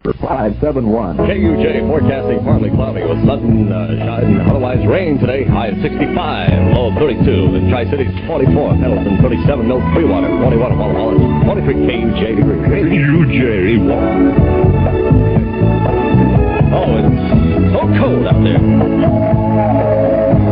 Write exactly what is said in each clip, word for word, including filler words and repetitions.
five seven one. K U J forecasting partly cloudy with sun, uh, shine, otherwise rain today. High of sixty-five, low of thirty-two. The Tri-Cities forty-four, Pendleton thirty-seven, Mills, Freewater forty-one, Walla Walla forty-three, K U J degrees. K U J Oh, it's so cold out there.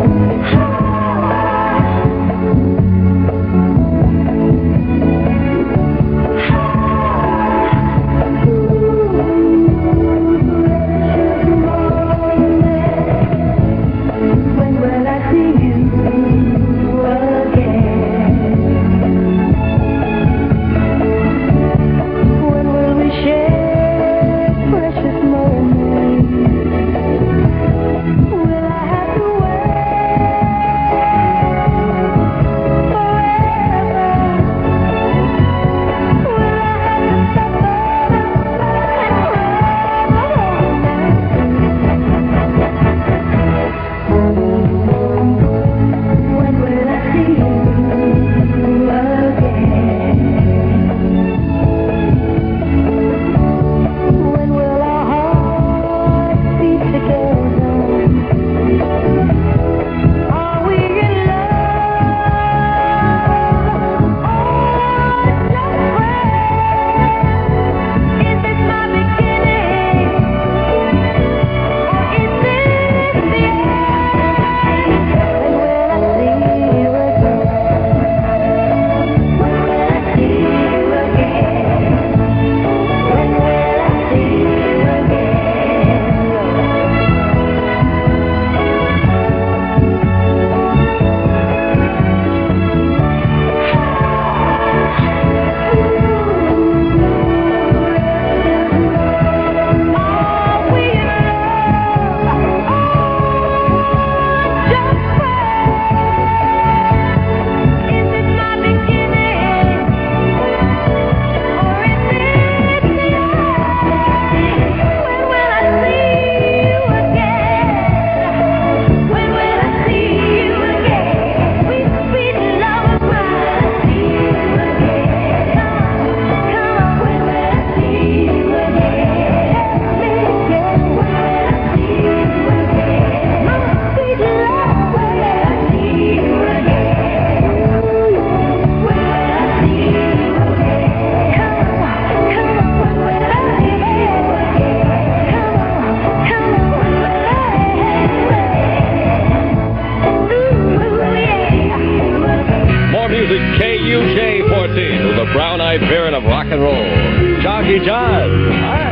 K U J fourteen, the brown-eyed baron of rock and roll, Jockey John.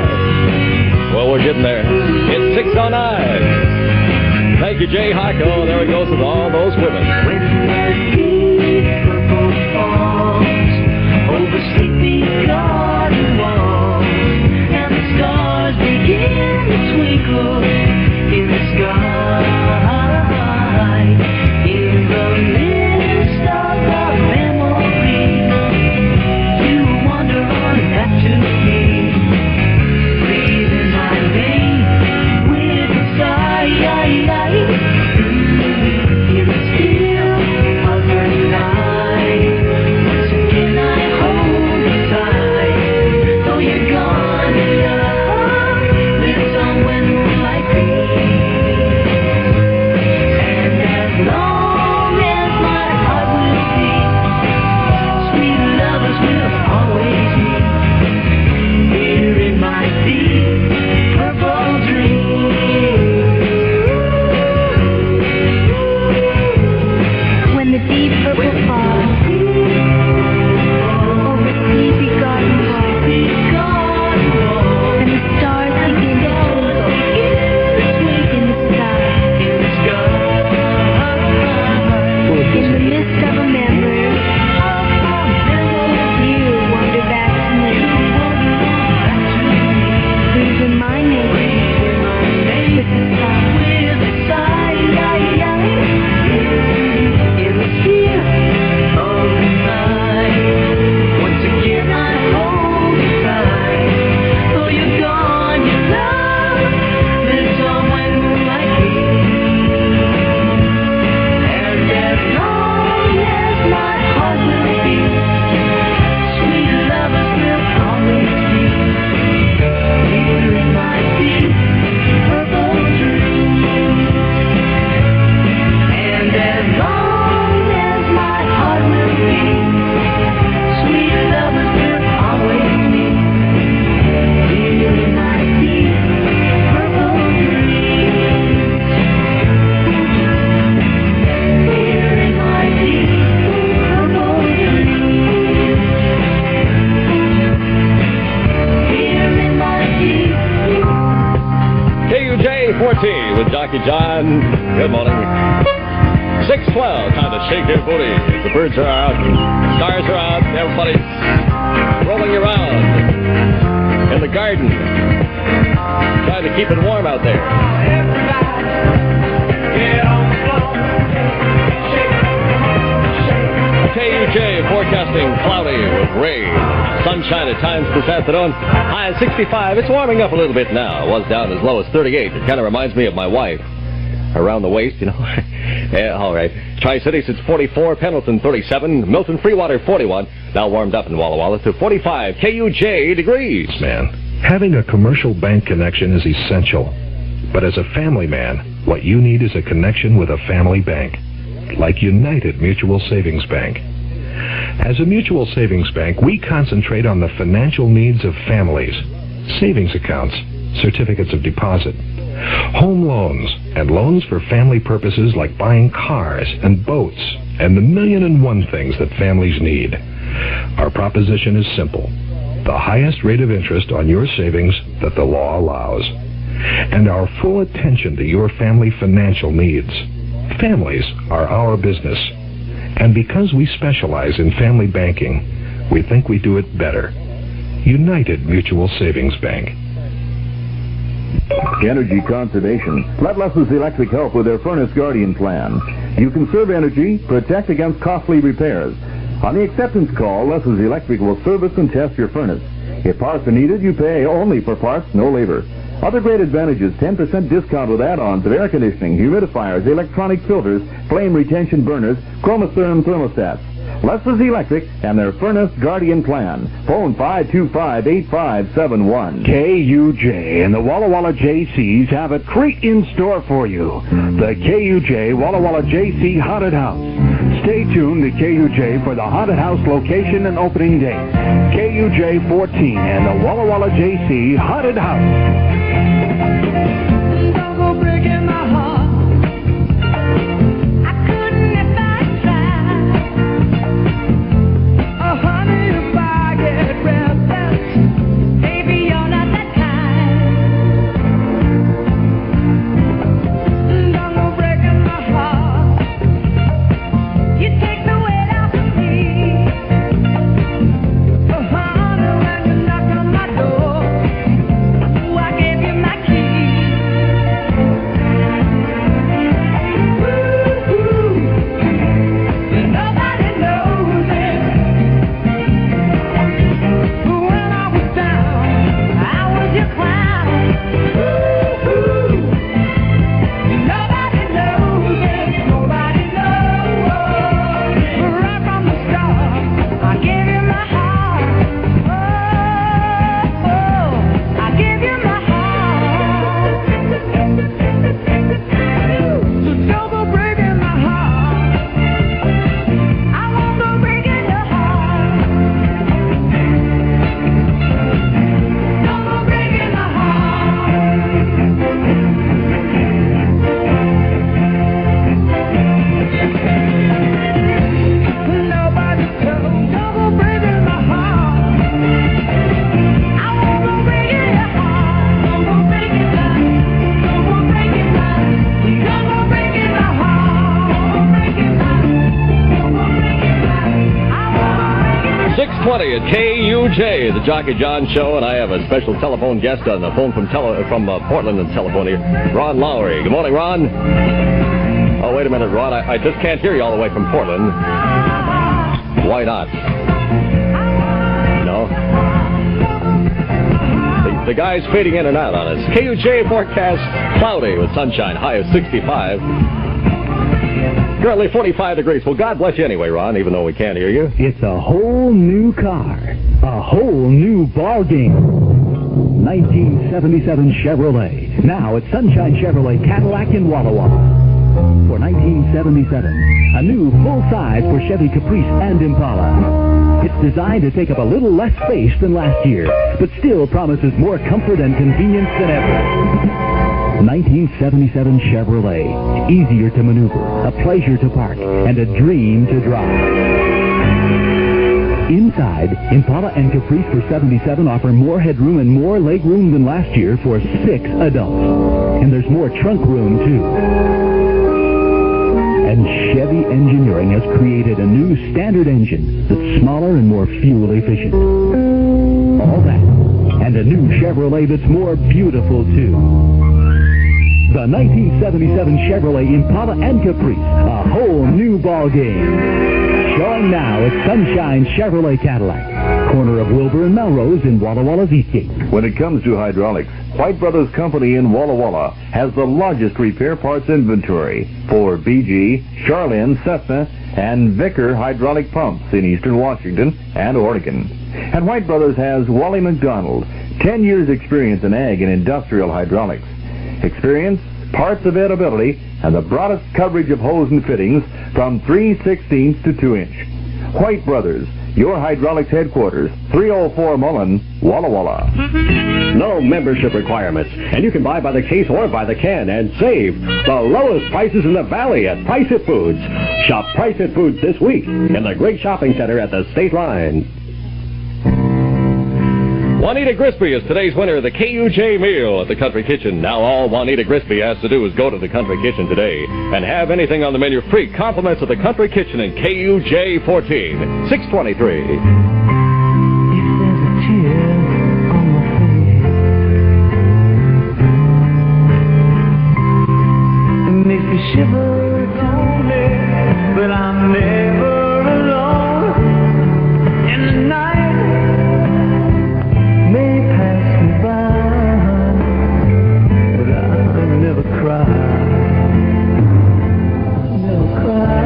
Hi. Well, we're getting there. It's six oh nine. Thank you, Jay Heiko. There he goes with all those women. Over sleepy garden walls, and the stars begin to twinkle in the sky. In the midst of our memory, you wander on back to me, breathing my name with a sigh. In the still fourteen with Jockey John. Good morning. six twelve, time to shake your booty. As the birds are out, stars are out, everybody's rolling around in the garden, trying to keep it warm out there. K U J forecasting cloudy with rain. Sunshine at times this afternoon. High at sixty-five. It's warming up a little bit now. It was down as low as thirty-eight. It kind of reminds me of my wife. Around the waist, you know. Yeah, all right. Tri-Cities, it's forty-four. Pendleton, thirty-seven. Milton, Freewater, forty-one. Now warmed up in Walla Walla to forty-five K U J degrees. Man, having a commercial bank connection is essential. But as a family man, what you need is a connection with a family bank, like United Mutual Savings Bank. As a mutual savings bank, we concentrate on the financial needs of families, savings accounts, certificates of deposit, home loans, and loans for family purposes like buying cars and boats and the million and one things that families need. Our proposition is simple: the highest rate of interest on your savings that the law allows, and our full attention to your family financial needs. Families are our business, and because we specialize in family banking, we think we do it better. United Mutual Savings Bank. Energy conservation. Let Leslie's Electric help with their Furnace Guardian plan. You conserve energy, protect against costly repairs. On the acceptance call, Leslie's Electric will service and test your furnace. If parts are needed, you pay only for parts, no labor. Other great advantages: ten percent discount with add-ons of air conditioning, humidifiers, electronic filters, flame retention burners, Chromotherm thermostats. Leslie's Electric and their Furnace Guardian plan. Phone five two five, eight five seven one. K U J and the Walla Walla J Cs have a treat in store for you. The K U J Walla Walla J C Haunted House. Stay tuned to K U J for the Haunted House location and opening date. K U J fourteen and the Walla Walla J C Haunted House. Don't go breaking my heart. I couldn't if I tried. Oh, honey, if I get restless, baby, you're not that kind. Don't go breaking my heart. You take the weight off of me. Oh, honey, when you knock on my door, ooh, I gave you my key. twenty at K U J, the Jockey John Show, and I have a special telephone guest on the phone from tele from uh, Portland and telephone here, Ron Lowry. Good morning, Ron. Oh, wait a minute, Ron. I, I just can't hear you all the way from Portland. Why not? No? The, the guy's fading in and out on us. K U J forecast cloudy with sunshine, high of sixty-five. Currently forty-five degrees. Well, God bless you anyway, Ron, even though we can't hear you. It's a whole new car, a whole new ball game. nineteen seventy-seven Chevrolet. Now at Sunshine Chevrolet Cadillac in Walla Walla. For nineteen seventy-seven, a new full-size for Chevy Caprice and Impala. It's designed to take up a little less space than last year, but still promises more comfort and convenience than ever. nineteen seventy-seven Chevrolet. Easier to maneuver, a pleasure to park, and a dream to drive. Inside, Impala and Caprice for seventy-seven offer more headroom and more legroom than last year for six adults. And there's more trunk room, too. And Chevy Engineering has created a new standard engine that's smaller and more fuel efficient. All that, and a new Chevrolet that's more beautiful, too. The nineteen seventy-seven Chevrolet Impala and Caprice, a whole new ball game. Showing now at Sunshine Chevrolet Cadillac, corner of Wilbur and Melrose in Walla Walla's Eastgate. When it comes to hydraulics, White Brothers Company in Walla Walla has the largest repair parts inventory for B G, Charlin, Cessna, and Vicker hydraulic pumps in eastern Washington and Oregon. And White Brothers has Wally McDonald, ten years experience in ag and industrial hydraulics. Experience, parts availability, and the broadest coverage of hose and fittings from three sixteenths to two inch. White Brothers, your hydraulics headquarters, three oh four Mullen, Walla Walla. No membership requirements, and you can buy by the case or by the can and save the lowest prices in the valley at Price It Foods. Shop Price It Foods this week in the great shopping center at the State Line. Juanita Grisby is today's winner of the K U J meal at the Country Kitchen. Now all Juanita Grisby has to do is go to the Country Kitchen today and have anything on the menu free. Compliments of the Country Kitchen in K U J fourteen, six twenty-three. If there's a tear on my face, it makes me shiver lonely, but I'm never alone. In the night may pass me by, but I never cry, never cry.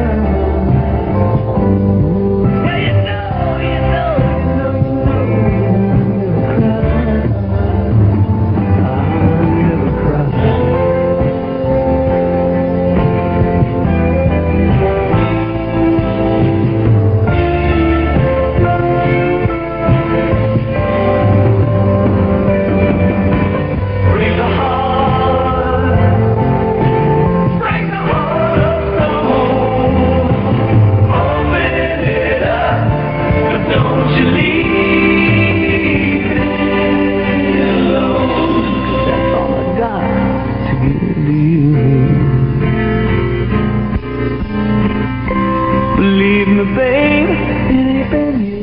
Well, you know, you know, you know, you know, never cry, I never cry. Break the heart, break the heart of stone, open it up, but don't you leave it alone. That's all I got to give to you. Believe me, babe, it ain't been you.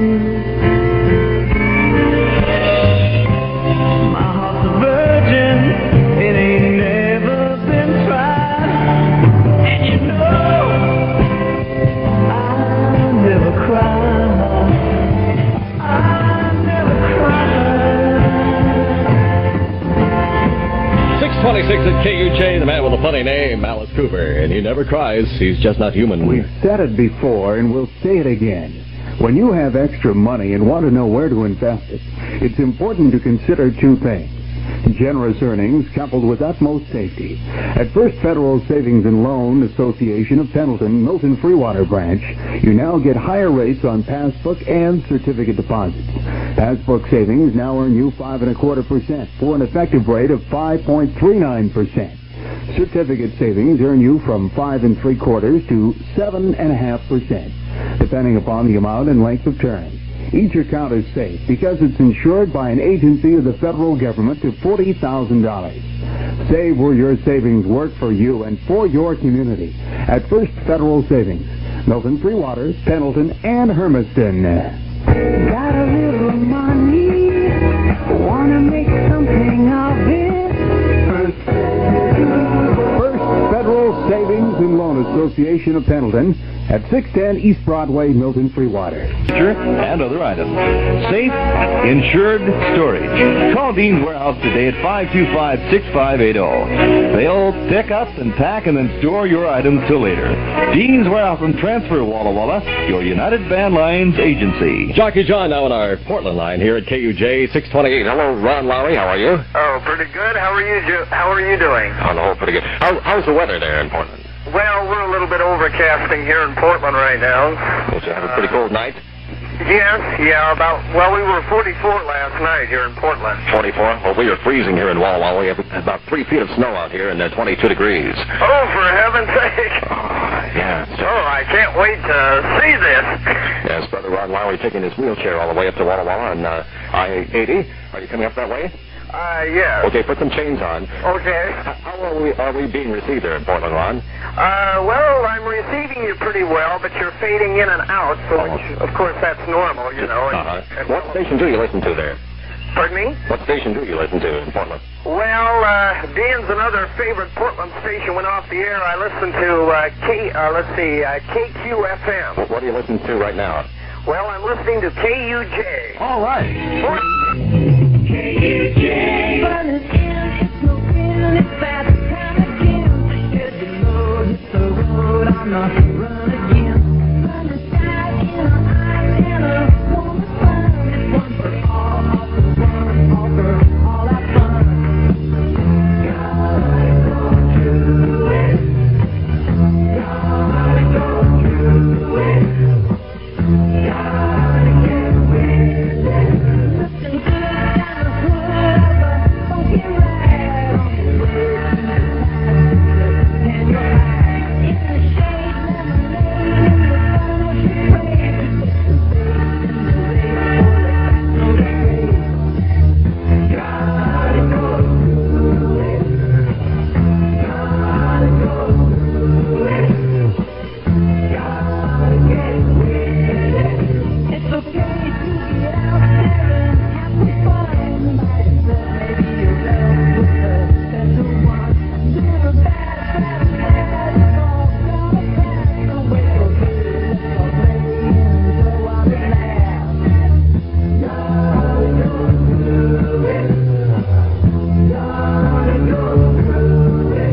My heart's a virgin, it ain't never been tried. And you know, I never cry, I never cry. six twenty-six at K U J, the man with a funny name, Alice Cooper, and he never cries. He's just not human. We've said it before, and we'll say it again. When you have extra money and want to know where to invest it, it's important to consider two things. Generous earnings coupled with utmost safety. At First Federal Savings and Loan Association of Pendleton, Milton Freewater Branch, you now get higher rates on passbook and certificate deposits. Passbook savings now earn you five and a quarter percent for an effective rate of five point three nine percent. Certificate savings earn you from five and three quarters to seven and a half percent, depending upon the amount and length of term. Each account is safe because it's insured by an agency of the federal government to forty thousand dollars. Save where your savings work for you and for your community at First Federal Savings, Milton Freewater, Pendleton, and Hermiston. Got a little money, wanna make something of it. First Federal Savings and Loan Association of Pendleton at six ten East Broadway, Milton Freewater. And other items. Safe, insured storage. Call Dean's Warehouse today at five two five, six five eight zero. They'll pick up and pack and then store your items till later. Dean's Warehouse and Transfer, Walla Walla, your United Van Lines agency. Jockey John now on our Portland line here at K U J six twenty-eight. Hello, Ron Lowry. How are you? Oh, pretty good. How are you? Jo- How are you doing? On the whole, pretty good. How, how's the weather there in Portland? Well, we're a little bit overcasting here in Portland right now. Did you have a pretty cold night? Yes, yeah, about, well, we were forty-four last night here in Portland. forty-four? Well, we are freezing here in Walla Walla. We have about three feet of snow out here and uh, twenty-two degrees. Oh, for heaven's sake. Oh, yeah. Oh, I can't wait to see this. Yes, Brother Ron Lowry taking his wheelchair all the way up to Walla Walla on uh, I eighty. Are you coming up that way? Uh, yes. Okay, put some chains on. Okay. How how are we, are we being received there in Portland, Ron? Uh, well, I'm receiving you pretty well, but you're fading in and out, so Oh. which, of course, that's normal, you know. and- Uh-huh. and- What station do you listen to there? Pardon me? What station do you listen to in Portland? Well, uh, Dan's another favorite Portland station went off the air. I listen to, uh, K, uh, let's see, uh, K Q F M. What, what do you listen to right now? Well, I'm listening to K U J. All right. K U J. But it's in, it's no feeling, it's bad kind of game. Hit the road, hit the road, I'm not run again. Run the sky in a eye and a woman's fun. It's one for all, all for one, all for all that fun. Gotta go to it. Gotta go to it. Gotta get with it. Looking good down the hood of a funky rag. On the way to the and you're high in the shade, lemonade in the sun, what you pray. Gotta go to it. Gotta go to it. Gotta get with it. It's okay to get out there and have some fun. Might as well maybe you're left with a special one. Good or bad, bad, bad, it's all gonna pass. So wait for me, let's go play and show our laugh. Gotta go through it. Gotta go through it.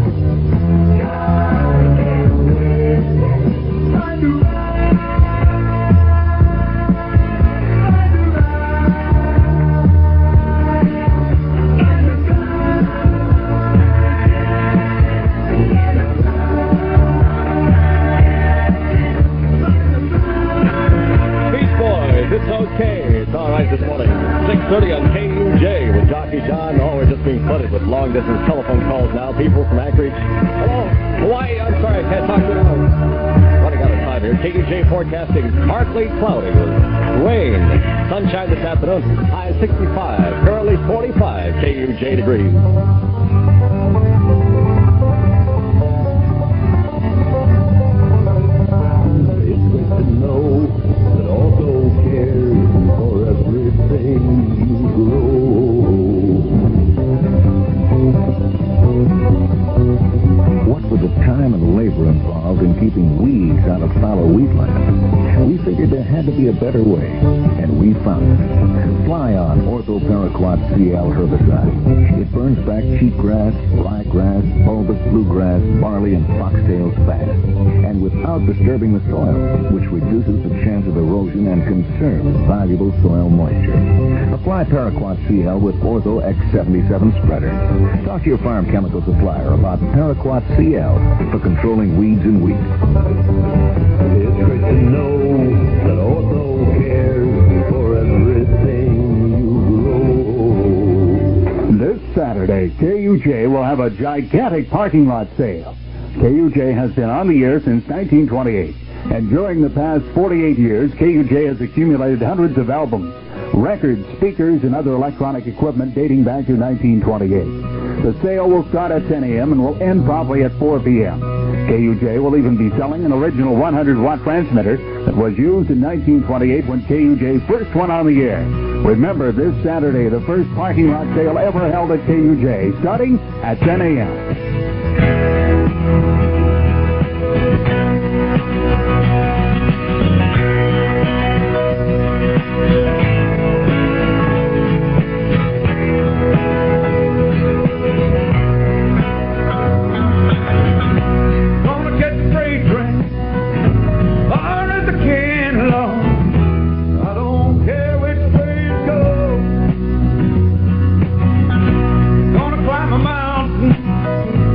Gotta get with it. Time to ride. Beach Boys, it's okay. It's all right this morning. six thirty on K U J with Jockey John. Oh, we're just being flooded with long-distance telephone calls now. People from Anchorage. Hello, Hawaii. I'm sorry, I can't talk to you now. Running out of time here. K U J forecasting partly cloudy with rain. Sunshine this afternoon. High sixty-five. Currently forty-five K U J degrees. It's good to know that Ortho cares for everything you grow. What with the time and labor involved in keeping weeds out of fallow wheatland, we figured there had to be a better way, and we found it. Fly on Ortho Paraquat C L herbicide. It burns back cheatgrass, ryegrass, bulbous bluegrass, barley, and foxtails fast, and without disturbing the soil, which reduces the chance of erosion and conserves valuable soil moisture. Apply Paraquat C L with Ortho X seventy-seven spreader. Talk to your farm chemical supplier about Paraquat C L for controlling weeds in wheat. It's great to know that Ortho cares for everything you grow. This Saturday, K U J will have a gigantic parking lot sale. K U J has been on the air since nineteen twenty-eight, and during the past forty-eight years, K U J has accumulated hundreds of albums, records, speakers, and other electronic equipment dating back to nineteen twenty-eight. The sale will start at ten a.m. and will end promptly at four p.m. K U J will even be selling an original one hundred watt transmitter that was used in nineteen twenty-eight when K U J first went on the air. Remember, this Saturday, the first parking lot sale ever held at K U J, starting at ten a.m. Gonna catch a freight train, hard as I can, Lord. I don't care which way it goes. Gonna climb a mountain,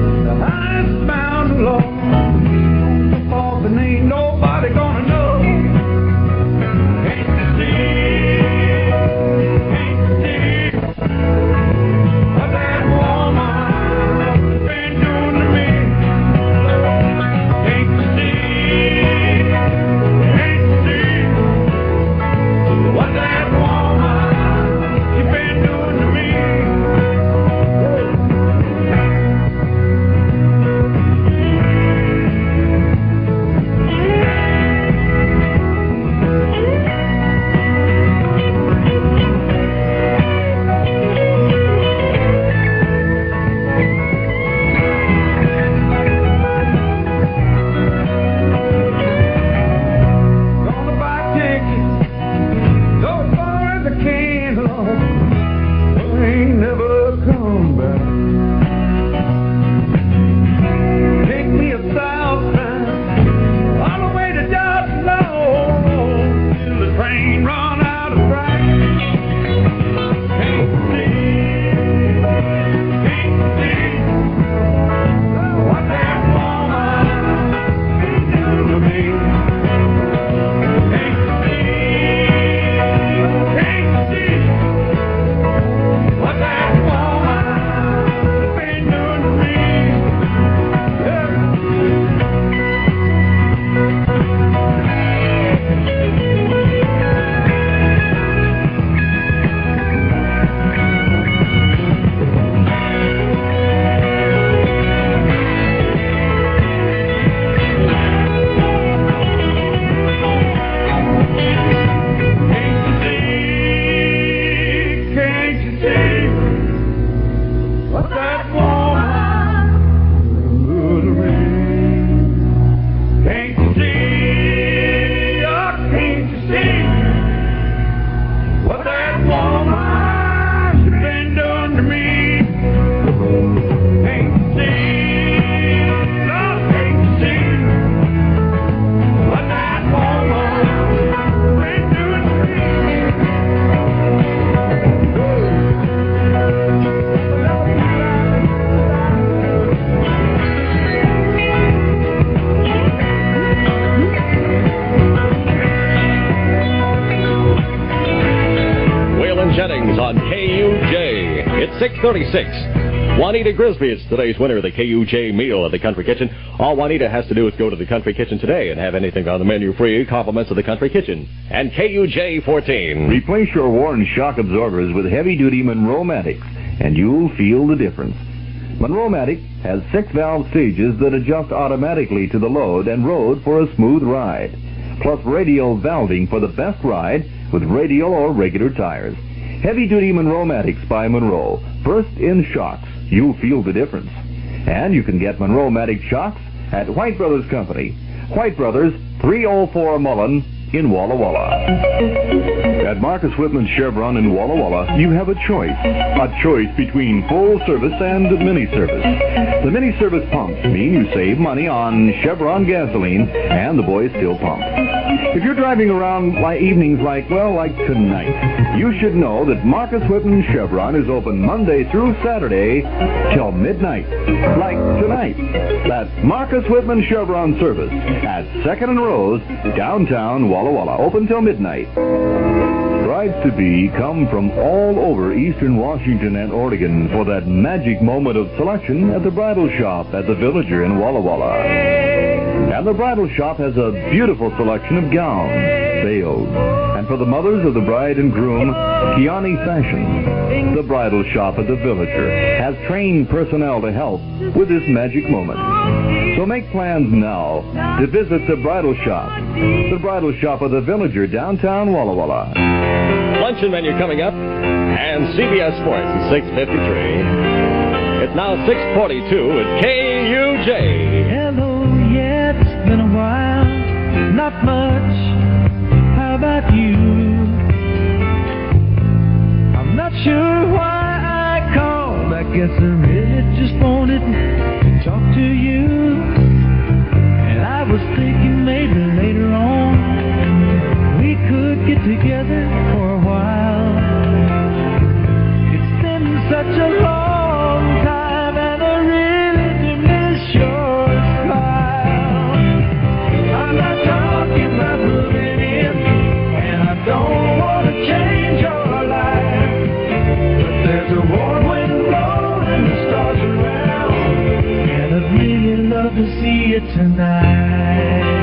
six thirty-six. Juanita Grisby is today's winner of the K U J meal at the Country Kitchen. All Juanita has to do is go to the Country Kitchen today and have anything on the menu free, compliments of the Country Kitchen. And K U J fourteen. Replace your worn shock absorbers with heavy-duty Monroe-Matics, and you'll feel the difference. Monroe-Matic has six valve stages that adjust automatically to the load and road for a smooth ride. Plus radial valving for the best ride with radial or regular tires. Heavy-duty Monroe-Matics by Monroe. First in shocks. You'll feel the difference. And you can get Monroe-Matic shocks at White Brothers Company. White Brothers, three oh four Mullen in Walla Walla. At Marcus Whitman Chevron in Walla Walla, you have a choice. A choice between full service and mini service. The mini service pumps mean you save money on Chevron gasoline, and the boys still pump. If you're driving around like evenings like, well, like tonight, you should know that Marcus Whitman Chevron is open Monday through Saturday till midnight. Like tonight. That's Marcus Whitman Chevron service at second and Rose, downtown Walla Walla, open till midnight. Brides-to-be come from all over eastern Washington and Oregon for that magic moment of selection at the bridal shop at the Villager in Walla Walla. And the bridal shop has a beautiful selection of gowns, veils, and for the mothers of the bride and groom, Kiani Fashion. The bridal shop at the Villager has trained personnel to help with this magic moment. So make plans now to visit the bridal shop. The bridal shop of the Villager, downtown Walla Walla. Luncheon menu coming up, and C B S Sports at six fifty-three. It's now six forty-two at K U J. Hello, yeah, it's been a while. Not much. How about you? I'm not sure why I called. I guess I really just wanted to talk to you. And I was thinking maybe later on we could get together for a while. It's been such a long time, and I really do miss your smile. I'm not talking about moving in, and I don't want to change your life. But there's a warm wind blowing and the stars around, and I'd really love to see you tonight.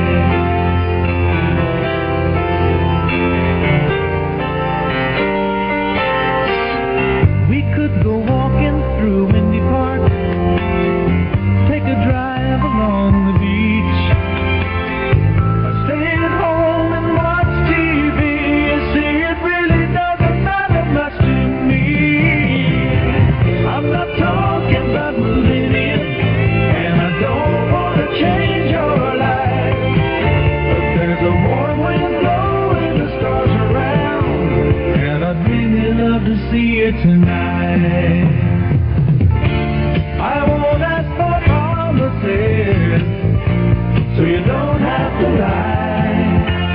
Go walking through Windy Park, take a drive along the beach, or stay at home and watch T V. You see, it really doesn't matter much to me. I'm not talking about moving in, and I don't want to change your life. But there's a warm wind blowing, the stars around, and I'd really love to see you tonight. I won't ask for promises, so you don't have to lie.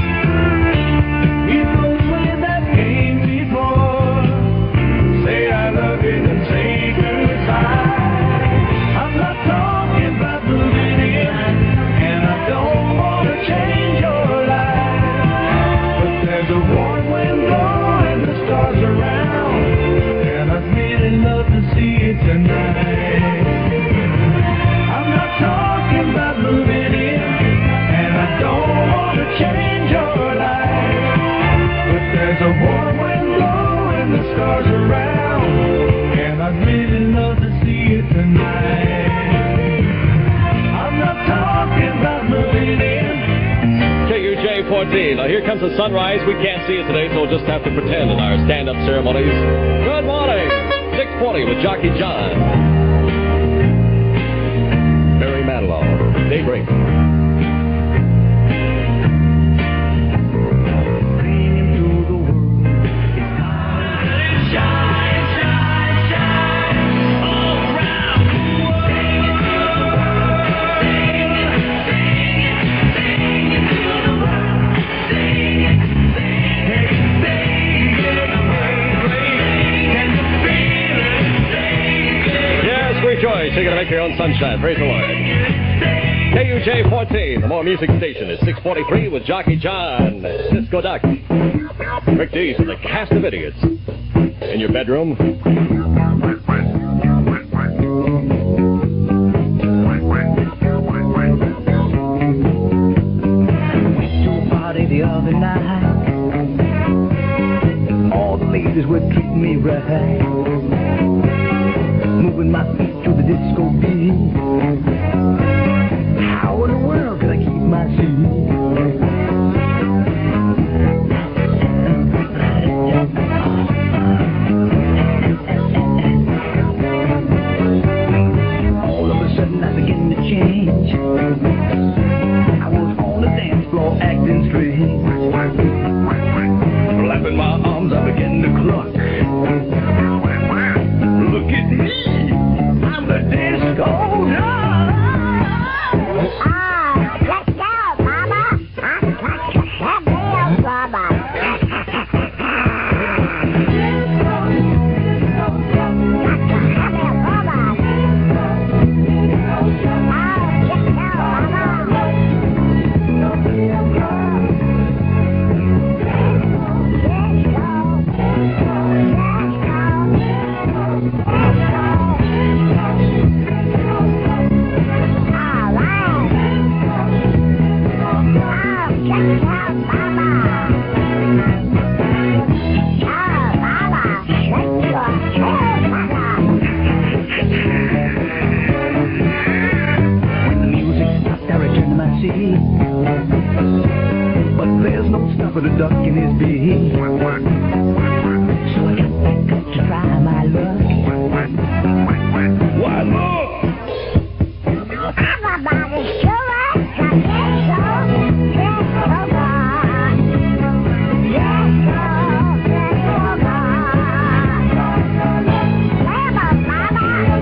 You know the way that came before. Say I love you and say goodbye. I'm not talking about moving in, and I don't want to change your life. But there's a warm wind blowing, the stars around, love to see you tonight. I'm not talking about moving in, and I don't want to change your life. But there's a warm wind blowing, the stars around, and I'd really love to see you tonight. I'm not talking about moving in. K U J fourteen. Now here comes the sunrise. We can't see it today, so we'll just have to pretend in our stand-up ceremonies. Good morning. six forty with Jockey John. Barry Manilow. Daybreak. Rejoice, you're going to make your own sunshine. Praise the Lord. K U J fourteen, the more music station, is six forty-three with Jockey John, Cisco Duck, Rick Dees, and the cast of idiots. In your bedroom, moving my feet to the disco beat. How in the world could I keep my seat? All of a sudden I begin to change. I was on the dance floor acting strange. Flapping my arms, I begin to cluck. Look at me, I'm the disco dog. Ah, let's go, Mama. I've got to have real Mama. But there's no stopping a duck in his beat. So I got back up to try my luck. One more! Everybody's sure the disco, disco ball. Disco, disco ball. Come on, Mama.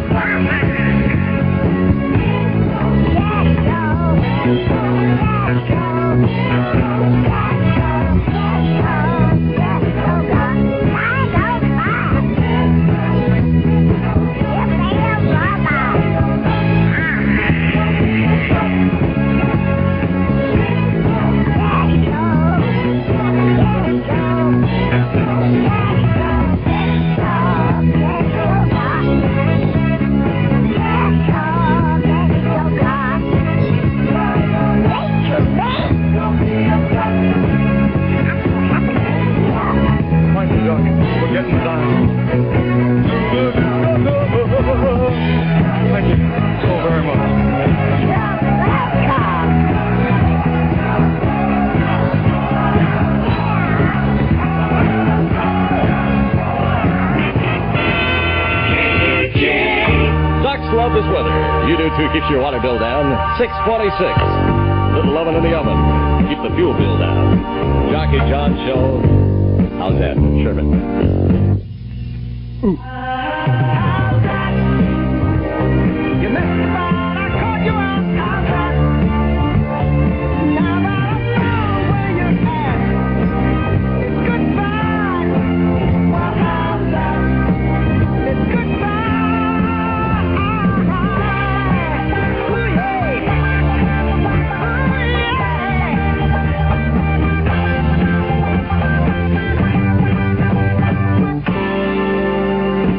We're getting done. Thank you so very much. You're welcome. Ducks love this weather. You do too. Keeps your water bill down. six forty-six. Little oven in the oven. Keep the fuel bill down. Jockey John Show. How's that, Sherman? You missed the ball, I caught you out. How's that? Now that I know where you're at, goodbye. Well, how's that? It's goodbye. Ooh, yeah. Ooh, yeah.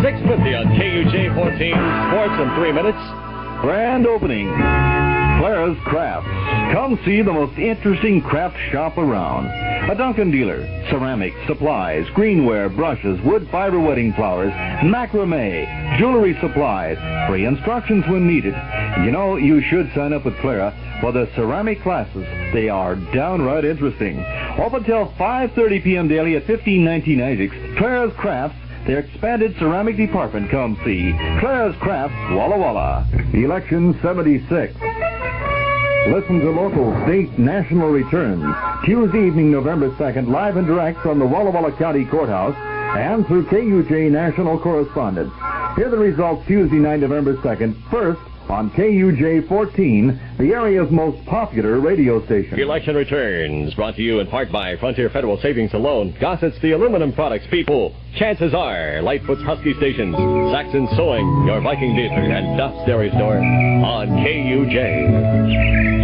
six fifty on K U J fourteen Sports in three minutes. Grand opening. Clara's Crafts. Come see the most interesting craft shop around. A Duncan dealer. Ceramics, supplies, greenware, brushes, wood fiber wedding flowers, macrame, jewelry supplies. Free instructions when needed. You know, you should sign up with Clara for the ceramic classes. They are downright interesting. Open till five thirty p.m. daily at fifteen nineteen Isaacs. Clara's Crafts. Their expanded ceramic department. Come see Clara's Crafts, Walla Walla. Election seventy-six. Listen to local, state, national returns. Tuesday evening, November second, live and direct from the Walla Walla County Courthouse and through K U J National Correspondence. Hear the results Tuesday night, November second, first on K U J fourteen, the area's most popular radio station. Election returns brought to you in part by Frontier Federal Savings and Loan, Gossett's the aluminum products people, Chances Are, Lightfoot's Husky Stations, Saxon Sewing, your Viking dealer, and Duff's Dairy Store on K U J.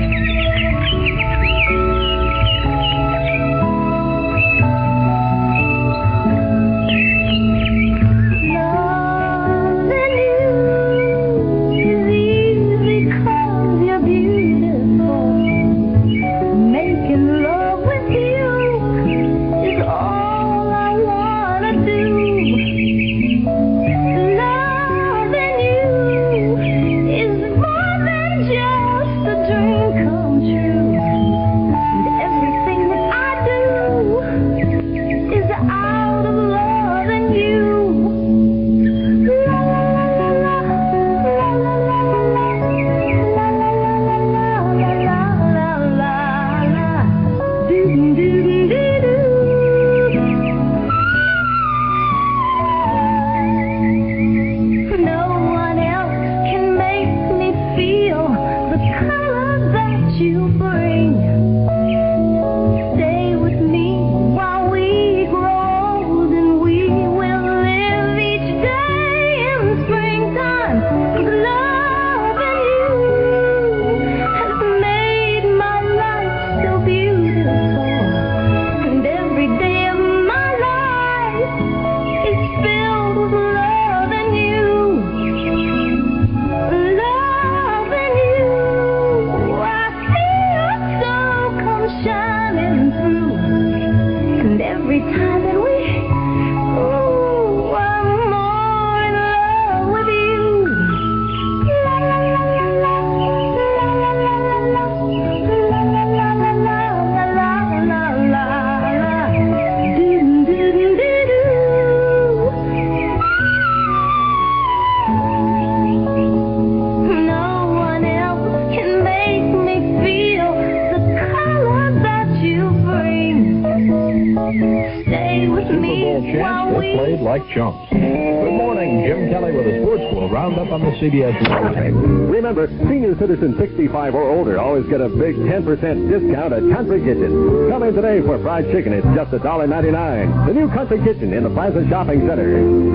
C B S Remember, senior citizens sixty-five or older always get a big ten percent discount at Country Kitchen. Come in today for fried chicken. It's just one dollar ninety-nine. The new Country Kitchen in the Plaza Shopping Center.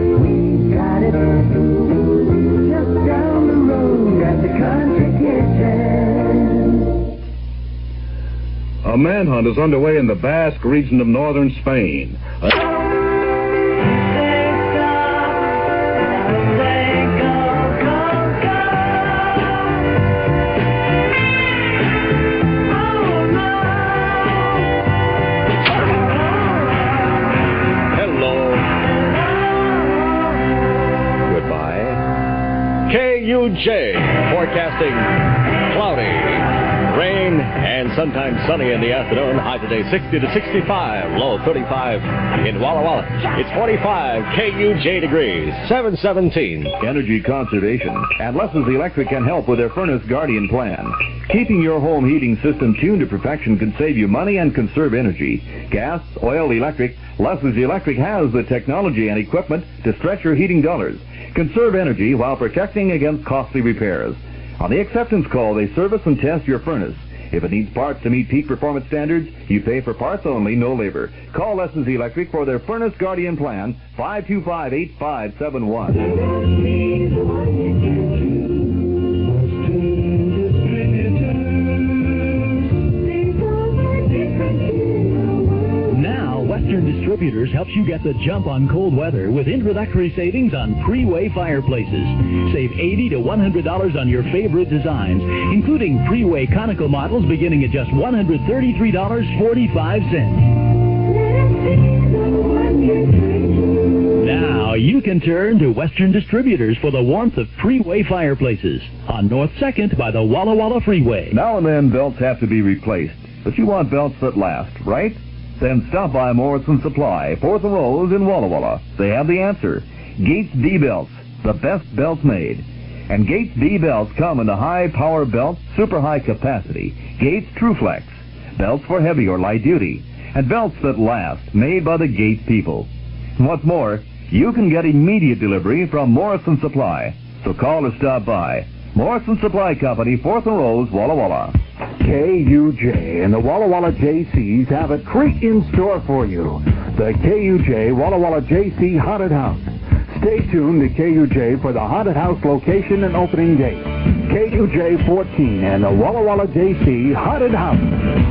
We got it just down the road at the Country Kitchen. A manhunt is underway in the Basque region of northern Spain. A K U J forecasting cloudy, rain, and sometimes sunny in the afternoon. High today sixty to sixty-five, low thirty-five in Walla Walla. It's forty-five K U J degrees, seven seventeen. Energy conservation. And Lessons Electric can help with their Furnace Guardian plan. Keeping your home heating system tuned to perfection can save you money and conserve energy. Gas, oil, electric. Lessons Electric has the technology and equipment to stretch your heating dollars. Conserve energy while protecting against costly repairs. On the acceptance call, they service and test your furnace. If it needs parts to meet peak performance standards, you pay for parts only, no labor. Call Lessons Electric for their Furnace Guardian plan, five two five, eight five seven one. Now, Western Distributors Distributors helps you get the jump on cold weather with introductory savings on Pre-Way fireplaces. Save eighty to one hundred dollars on your favorite designs, including Pre-Way conical models beginning at just one hundred thirty-three dollars and forty-five cents. Now you can turn to Western Distributors for the warmth of Pre-Way fireplaces on North second by the Walla Walla Freeway. Now and then, belts have to be replaced, but you want belts that last, right? Then stop by Morrison Supply, fourth and Rose in Walla Walla. They have the answer. Gates D belts, the best belts made. And Gates D belts come in the high-power belt, super high capacity. Gates TrueFlex, belts for heavy or light duty, and belts that last, made by the Gates people. What's more, you can get immediate delivery from Morrison Supply. So call or stop by. Morrison Supply Company, fourth and Rose, Walla Walla. K U J and the Walla Walla J Cs have a treat in store for you. The K U J Walla Walla J C Haunted House. Stay tuned to K U J for the Haunted House location and opening date. K U J fourteen and the Walla Walla J C Haunted House.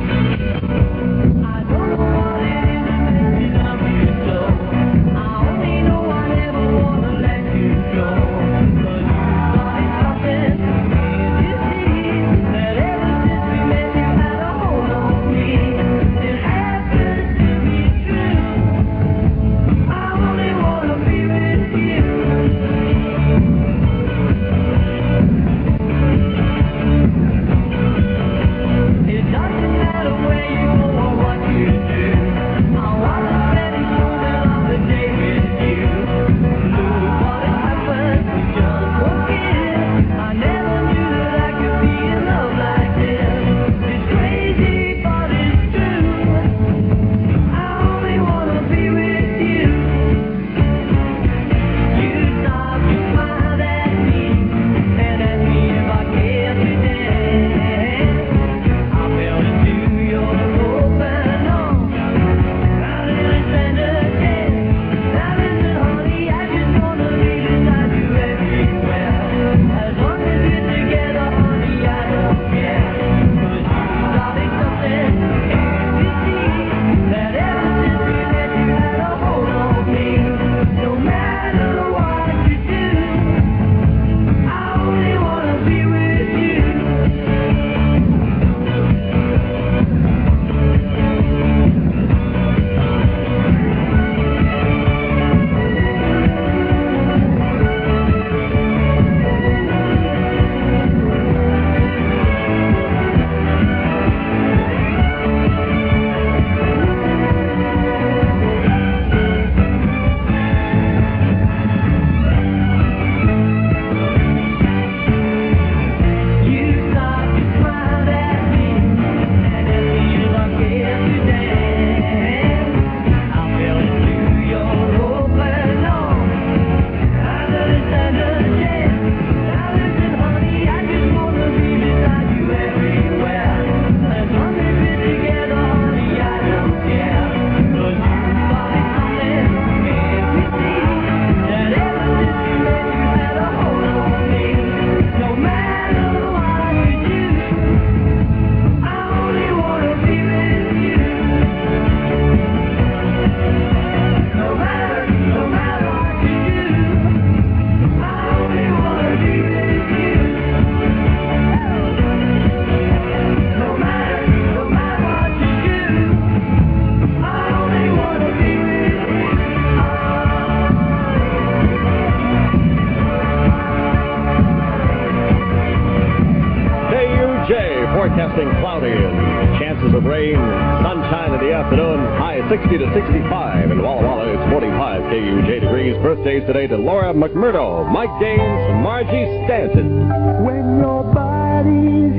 Forecasting cloudy and chances of rain, sunshine in the afternoon, high sixty to sixty-five. In Walla Walla, it's forty-five K U J degrees. Birthdays today to Laura McMurdo, Mike Gaines, Margie Stanton. When your body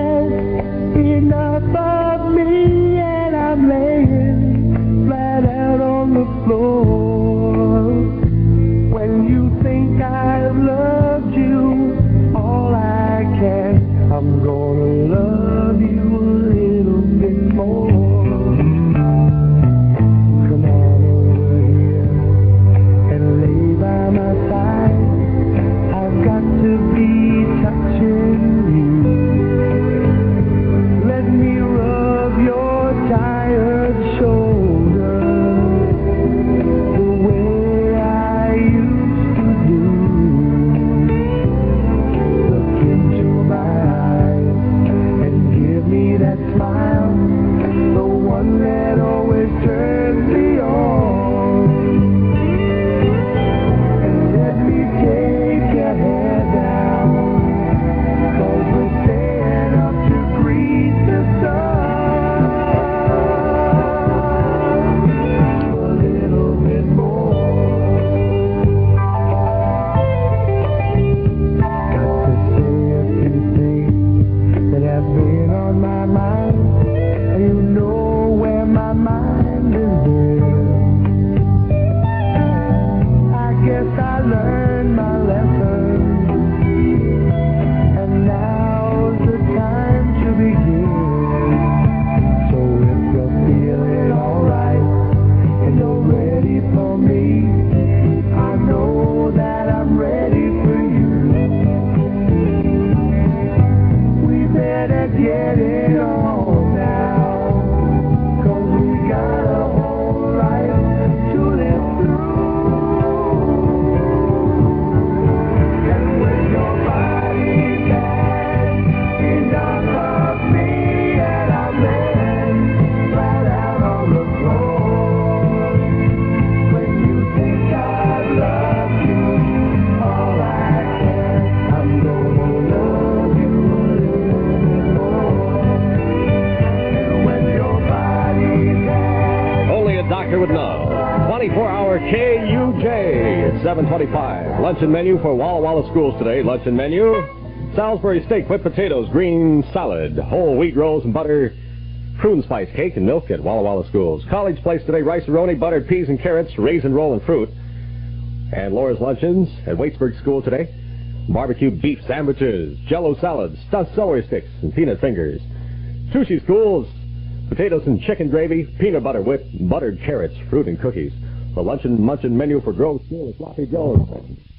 has enough of me and I'm laying flat out on the floor, when you think I've loved you all I can, I'm gonna love you a little bit more. Come on over here and lay by my side. I've got to be touching you. Let me rub your tired shoulder. Hour K U J. It's seven twenty-five. Luncheon menu for Walla Walla schools today. Luncheon menu: Salisbury steak, whipped potatoes, green salad, whole wheat rolls and butter, prune spice cake and milk at Walla Walla schools. College Place today: rice-a-roni, buttered peas and carrots, raisin roll and fruit. And Laura's luncheons at Waitsburg School today: barbecue beef sandwiches, jello salads, stuffed celery sticks, and peanut fingers. Sushi schools: potatoes and chicken gravy, peanut butter whip, buttered carrots, fruit and cookies. The luncheon munchin menu for Grove School is Sloppy Joe's.